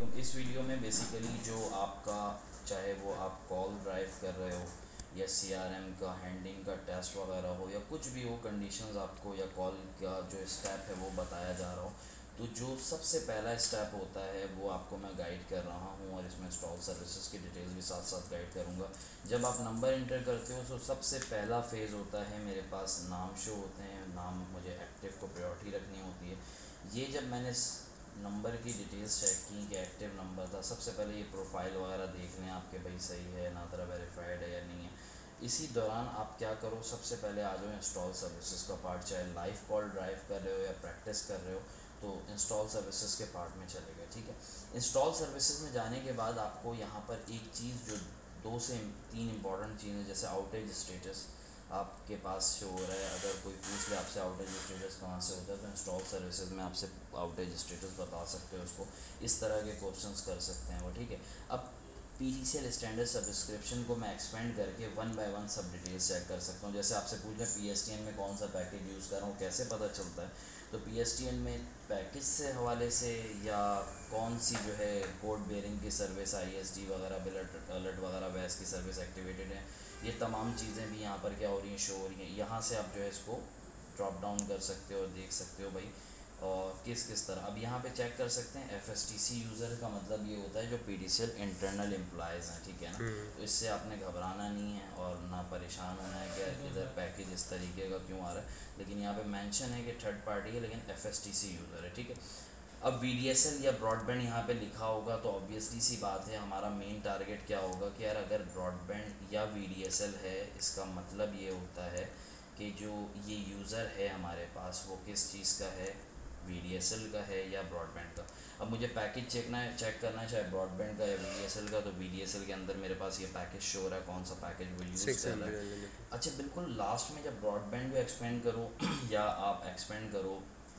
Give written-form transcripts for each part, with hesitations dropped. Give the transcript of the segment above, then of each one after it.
वालेकुम। इस वीडियो में बेसिकली जो आपका, चाहे वो आप कॉल ड्राइव कर रहे हो या सीआरएम का हैंडलिंग का टेस्ट वगैरह हो या कुछ भी हो, कंडीशंस आपको या कॉल का जो स्टेप है वो बताया जा रहा हो, तो जो सबसे पहला स्टेप होता है वो आपको मैं गाइड कर रहा हूँ और इसमें इंस्टॉल सर्विसेज की डिटेल्स भी साथ साथ गाइड करूँगा। जब आप नंबर इंटर करते हो तो सबसे पहला फेज़ होता है, मेरे पास नाम शो होते हैं, नाम मुझे एक्टिव को प्रायोरिटी रखनी होती है। ये जब मैंने नंबर की डिटेल्स चेक की कि एक्टिव नंबर था, सबसे पहले ये प्रोफाइल वगैरह देख लें आपके भाई सही है ना, तरह वेरीफाइड है या नहीं है। इसी दौरान आप क्या करो, सबसे पहले आ जाओ इंस्टॉल सर्विसेज का पार्ट, चाहे लाइव कॉल ड्राइव कर रहे हो या प्रैक्टिस कर रहे हो तो इंस्टॉल सर्विसेज के पार्ट में चले गए। ठीक है, इंस्टॉल सर्विसेज में जाने के बाद आपको यहाँ पर एक चीज़ जो 2 से 3 इंपॉर्टेंट चीज़ें, जैसे आउटेज स्टेटस आपके पास शो हो रहा है। अगर कोई पूछ ले आपसे आउटेज स्टेटस कहाँ से होता है, तो इंस्टॉल सर्विसेज में आपसे आउटेज स्टेटस बता सकते हो उसको, इस तरह के क्वेश्चंस कर सकते हैं वो। ठीक है, अब PTCL स्टैंडर्ड सब्सक्रिप्शन को मैं एक्सपेंड करके 1 बाय 1 सब डिटेल्स चेक कर सकता हूँ। जैसे आपसे पूछ लें PSTN में कौन सा पैकेज यूज़ कर रहा हूँ, कैसे पता चलता है, तो PSTN में पैकेज से हवाले से या कौन सी जो है कोड बेयरिंग की सर्विस, ISD वगैरह, बिल अलर्ट वगैरह, वैस की सर्विस एक्टिवेटेड है, ये तमाम चीज़ें भी यहाँ पर क्या हो रही हैं, शो हो रही हैं। यहाँ से आप जो है इसको ड्रॉप डाउन कर सकते हो और देख सकते हो भाई और किस किस तरह। अब यहाँ पे चेक कर सकते हैं FSTC यूज़र का मतलब ये होता है जो PTCL इंटरनल एम्प्लॉयज़ हैं। ठीक है ना, तो इससे आपने घबराना नहीं है और ना परेशान होना है कि इधर पैकेज इस तरीके का क्यों आ रहा है, लेकिन यहाँ पे मेंशन है कि थर्ड पार्टी है लेकिन FSTC यूज़र है। ठीक है, अब VDSL या ब्रॉडबैंड यहाँ पे लिखा होगा तो ऑब्वियसली सी बात है, हमारा मेन टारगेट क्या होगा कि यार अगर ब्रॉडबैंड या VDSL है, इसका मतलब ये होता है कि जो ये यूज़र है हमारे पास वो किस चीज़ का है, VDSL का है या ब्रॉडबैंड का। अब मुझे पैकेज चेक करना है, चाहे ब्रॉडबैंड का या VDSL का, तो VDSL के अंदर मेरे पास ये पैकेज शो हो रहा है, कौन सा पैकेज वो यूज़ कर रहा है। अच्छा, बिल्कुल लास्ट में जब ब्रॉडबैंड को एक्सपेंड करो या आप एक्सपेंड करो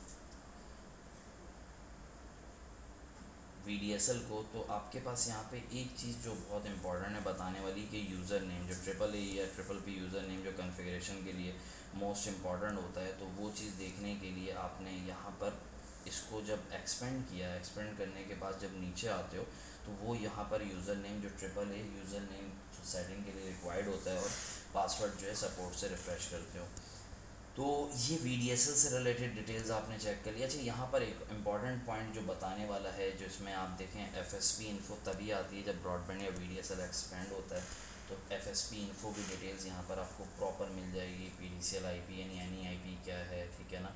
VDSL को, तो आपके पास यहाँ पे एक चीज़ जो बहुत इंपॉर्टेंट है बताने वाली, कि यूज़र नेम जो AAA या PPP यूज़र नेम जो कॉन्फ़िगरेशन के लिए मोस्ट इम्पॉर्टेंट होता है, तो वो चीज़ देखने के लिए आपने यहाँ पर इसको जब एक्सपेंड किया, एक्सपेंड करने के बाद जब नीचे आते हो तो वो यहाँ पर यूज़र नेम जो AAA यूज़र नेम सेटिंग के लिए रिक्वायर्ड होता है और पासवर्ड जो है सपोर्ट से रिफ़्रेश करते हो। तो ये VDSL से रिलेटेड डिटेल्स आपने चेक कर लिया। अच्छा, यहाँ पर एक इम्पॉर्टेंट पॉइंट जो बताने वाला है, जो इसमें आप देखें FSP इन्फो तभी आती है जब ब्रॉडबैंड या VDSL एक्सपेंड होता है, तो FSP इन्फो की डिटेल्स यहाँ पर आपको प्रॉपर मिल जाएगी। PDCL IP यानी NE-IP क्या है, ठीक है ना,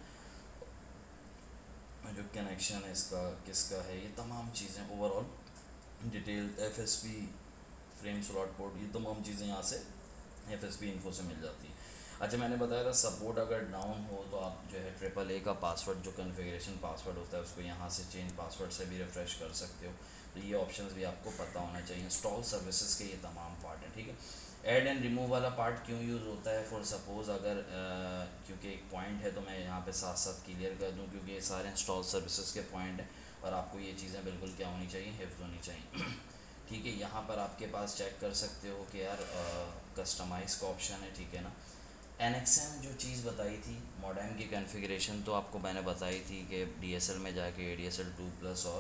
जो कनेक्शन है इसका किसका है, ये तमाम चीज़ें overall detail, FSP frame slot port, ये तमाम चीज़ें यहाँ से FSP इन्फो से मिल जाती है। अच्छा, मैंने बताया था सपोर्ट अगर डाउन हो तो आप जो है AAA का पासवर्ड जो कॉन्फ़िगरेशन पासवर्ड होता है उसको यहाँ से चेंज पासवर्ड से भी रिफ़्रेश कर सकते हो, तो ये ऑप्शंस भी आपको पता होना चाहिए। इंस्टॉल सर्विसेज के ये तमाम पार्ट हैं। ठीक है, ऐड एंड रिमूव वाला पार्ट क्यों यूज़ होता है, फॉर सपोज़ अगर क्योंकि एक पॉइंट है तो मैं यहाँ पे साथ साथ क्लियर कर दूँ, क्योंकि ये सारे इंस्टॉल सर्विसेज के पॉइंट हैं और आपको ये चीज़ें बिल्कुल क्या होनी चाहिए, हिफ्ज़ होनी चाहिए। ठीक है, यहाँ पर आपके पास चेक कर सकते हो कि यार कस्टमाइज़ का ऑप्शन है। ठीक है ना, NXM जो चीज़ बताई थी मॉडेम की कॉन्फ़िगरेशन, तो आपको मैंने बताई थी कि DSL में जाके ADSL 2+ और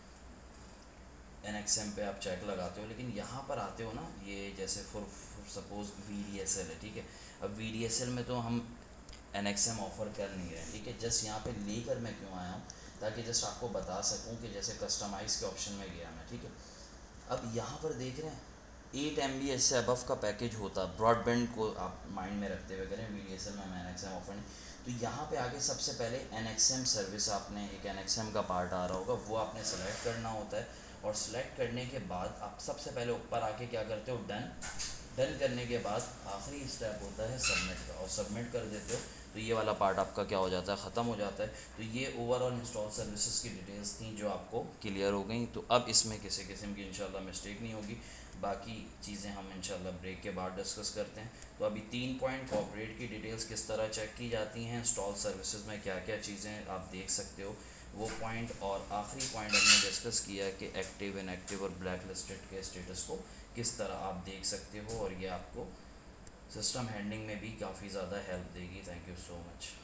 NXM पे आप चेक लगाते हो, लेकिन यहाँ पर आते हो ना, ये जैसे फॉर सपोज़ VDSL है। ठीक है, अब VDSL में तो हम NXM ऑफ़र कर नहीं रहे। ठीक है, जस्ट यहाँ पे लेकर मैं क्यों आया हूँ, ताकि जस्ट आपको बता सकूँ कि जैसे कस्टमाइज़ के ऑप्शन में गया मैं। ठीक है, अब यहाँ पर देख रहे हैं 8 MB से अबव का पैकेज होता, ब्रॉडबैंड को आप माइंड में रखते हुए करें, VDSL में NXM ऑफर नहीं। तो यहाँ पे आगे सबसे पहले NXM सर्विस, आपने एक NXM का पार्ट आ रहा होगा, वो आपने सेलेक्ट करना होता है और सेलेक्ट करने के बाद आप सबसे पहले ऊपर आके क्या करते हो, डन करने के बाद आखिरी स्टेप होता है सबमिट का, और सबमिट कर देते हो तो ये वाला पार्ट आपका क्या हो जाता है, ख़त्म हो जाता है। तो ये ओवरऑल इंस्टॉल सर्विसेज की डिटेल्स थी जो आपको क्लियर हो गई। तो अब इसमें किसी किस्म की इंशाल्लाह मिस्टेक नहीं होगी, बाकी चीज़ें हम इंशाल्लाह ब्रेक के बाद डिस्कस करते हैं। तो अभी 3 पॉइंट, कॉर्पोरेट की डिटेल्स किस तरह चेक की जाती हैं, इंस्टॉल सर्विसेज में क्या क्या चीज़ें आप देख सकते हो वो पॉइंट, और आखिरी पॉइंट हमने डिस्कस किया कि एक्टिव, इनएक्टिव और ब्लैक लिस्टेड के स्टेटस को किस तरह आप देख सकते हो, और ये आपको सिस्टम हैंडलिंग में भी काफ़ी ज़्यादा हेल्प देगी। Thank you so much.